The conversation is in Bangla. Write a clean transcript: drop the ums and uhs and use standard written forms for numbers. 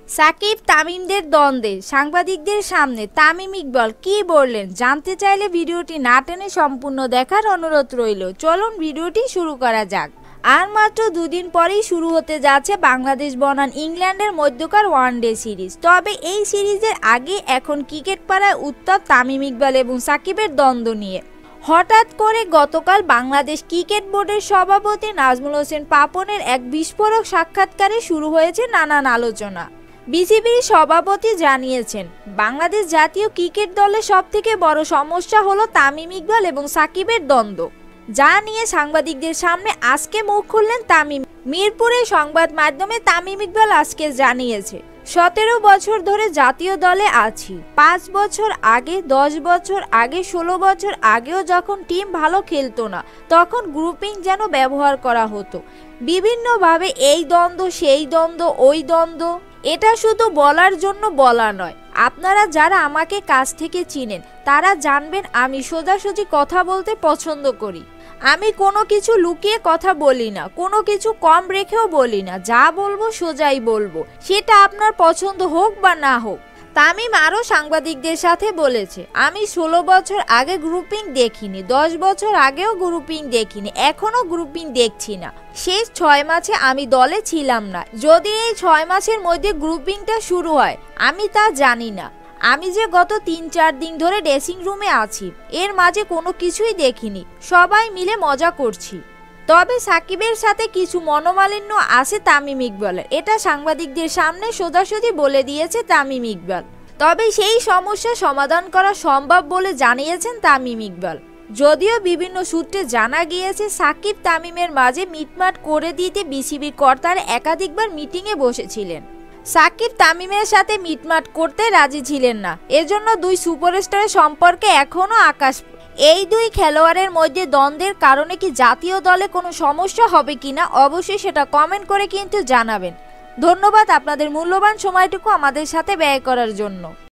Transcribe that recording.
সাকিব তামিমদের দ্বন্দ্বে সাংবাদিকদের সামনে তামিম ইকবাল কি বললেন জানতে চাইলে ভিডিওটি না টেনে সম্পূর্ণ দেখার অনুরোধ রইল। চলুন ভিডিওটি শুরু করা যাক। আর মাত্র দুদিন পরেই শুরু হতে যাচ্ছে বাংলাদেশ বনাম ইংল্যান্ডের মধ্যকার ওয়ানডে সিরিজ। তবে এই সিরিজের আগে এখন ক্রিকেট পাড়ায় উত্তাপ তামিম ইকবাল এবং সাকিবের দ্বন্দ্ব নিয়ে। হঠাৎ করে গতকাল বাংলাদেশ ক্রিকেট বোর্ডের সভাপতি নাজমুল হোসেন পাপনের এক বিস্ফোরক সাক্ষাৎকারে শুরু হয়েছে নানান আলোচনা। বিসিবির সভাপতি জানিয়েছেন, বাংলাদেশ জাতীয় ক্রিকেট দলের সবথেকে বড় সমস্যা হলো তামিম ইকবাল এবং সাকিবের দ্বন্দ্ব, যা নিয়ে সাংবাদিকদের সামনে আজকে মুখ খুললেন তামিম। মিরপুরে সংবাদ মাধ্যমে তামিম ইকবাল আজকে জানিয়েছে, 17 বছর ধরে জাতীয় দলে আছি। 5 বছর আগে, 10 বছর আগে, 16 বছর আগেও যখন টিম ভালো খেলতো না, তখন গ্রুপিং যেন ব্যবহার করা হতো বিভিন্নভাবে। এই দ্বন্দ্ব, সেই দ্বন্দ্ব, ওই দ্বন্দ্ব, এটা শুধু বলার জন্য বলা নয়। আপনারা যারা আমাকে কাছ থেকে চিনেন তারা জানবেন আমি সোজাসুজি কথা বলতে পছন্দ করি। আমি কোনো কিছু লুকিয়ে কথা বলি না, কোনো কিছু কম রেখেও বলি না। যা বলবো সোজাই বলবো, সেটা আপনার পছন্দ হোক বা না হোক। তামিম আরও সাংবাদিকদের সাথে বলেছে, আমি 16 বছর আগে গ্রুপিং দেখিনি, 10 বছর আগেও গ্রুপিং দেখিনি, এখনও গ্রুপিং দেখছি না। শেষ 6 মাসে আমি দলে ছিলাম না। যদি এই 6 মাসের মধ্যে গ্রুপিংটা শুরু হয় আমি তা জানি না। আমি যে গত 3-4 দিন ধরে ড্রেসিং রুমে আছি, এর মাঝে কোনো কিছুই দেখিনি, সবাই মিলে মজা করছি। তবে সাকিবের সাথে কিছু মনোমালিন্য আছে তামিম ইকবালের, এটা সাংবাদিকদের সামনে সোজাসুজি বলে দিয়েছে তামিম ইকবাল। তবে সেই সমস্যা সমাধান করা সম্ভব বলে জানিয়েছেন তামিম ইকবাল। যদিও বিভিন্ন সূত্রে জানা গিয়েছে সাকিব তামিমের মাঝে মিটমাট করে দিতে বিসিবির কর্তারা একাধিকবার মিটিংয়ে বসেছিলেন। সাকিব তামিমের সাথে মিটমাট করতে রাজি ছিলেন না, এজন্য দুই সুপারস্টারের সম্পর্কে এখনও আকাশ। এই দুই খেলোয়াড়ের মধ্যে দ্বন্দ্বের কারণে কি জাতীয় দলে কোনো সমস্যা হবে কিনা অবশ্যই সেটা কমেন্ট করে কিন্তু জানাবেন। ধন্যবাদ আপনাদের মূল্যবান সময়টুকু আমাদের সাথে ব্যয় করার জন্য।